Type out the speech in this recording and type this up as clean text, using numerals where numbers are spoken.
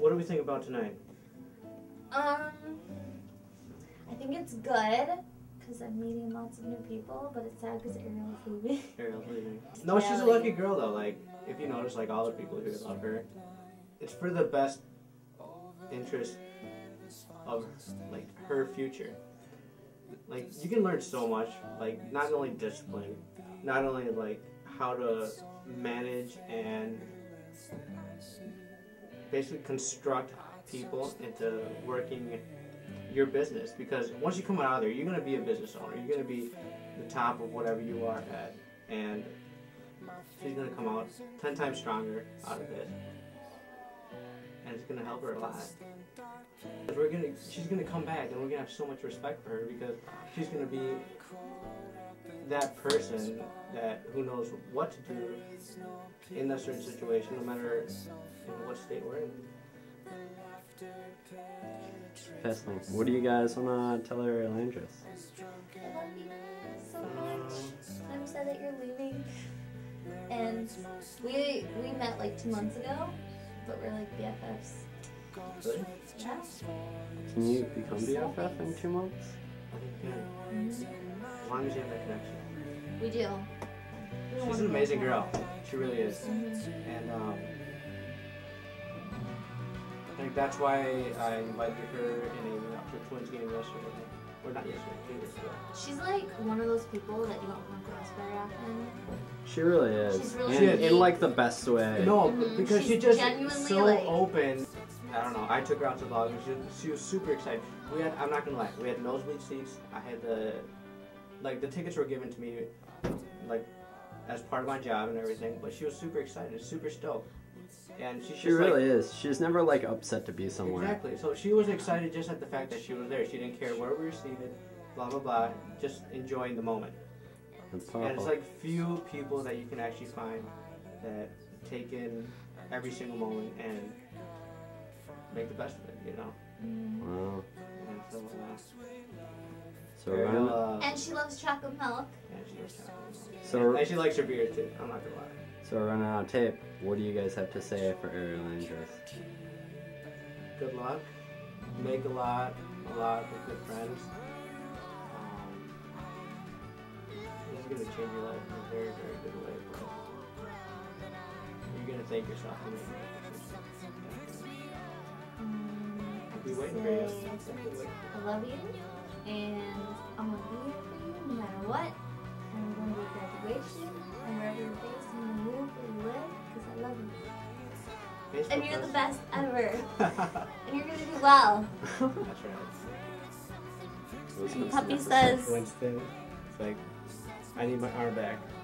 what do we think about tonight? I think it's good because I'm meeting lots of new people, but it's sad because Ariel's leaving. Ariel's leaving. No, she's a lucky girl though. Like, if you notice, like all the people who love her, it's for the best interest of like her future. Like, you can learn so much. Like, not only discipline, not only like how to manage and basically construct people into working your business, because once you come out of there, you're going to be a business owner. You're going to be the top of whatever you are at, and she's going to come out 10 times stronger out of it, and it's going to help her a lot. She's going to come back, and we're going to have so much respect for her, because she's going to be that person that who knows what to do in that certain situation, no matter what state we're in. Fascinating. What do you guys want to tell her, Landris? I love you so much. I'm sad that you're leaving. And we met like 2 months ago, but we're like BFFs. Really? Yeah. Can you become BFF in 2 months? As long as you have that connection. We do. She's an amazing girl. She really is. And I think that's why I invited her in the Twins game yesterday. Or not yesterday, 2 years ago. She's like one of those people that you don't come across very often. She really is. She's really in like the best way. No, because she's just genuinely, so like, open. I don't know. I took her out to the log and she was super excited. I'm not gonna lie, we had nosebleed seats. I had the tickets were given to me like as part of my job and everything, but she was super excited, super stoked. And she really is. She's never like upset to be somewhere. Exactly. So she was excited just at the fact that she was there. She didn't care where we were seated, blah blah blah, just enjoying the moment. That's powerful. And it's like few people that you can actually find that take in every single moment and make the best of it, you know. Wow. And So Ariel, and she loves chocolate milk. and she loves chocolate. So And she likes her beer too. I'm not gonna lie. so we're running out of tape. What do you guys have to say for Ariel Landris? Good luck. Make a lot of good friends. This is gonna change your life in a very, very good way. But you're gonna thank yourself for making it. I'll be waiting for you. I love you, and I'm gonna be here for you no matter what. And we're gonna do graduation, and wherever you're based, I'm gonna move where you live, because I love you. Facebook And you're the post. best ever. And you're gonna do well. That's right. Puppy says, Winston, it's like, I need my arm back.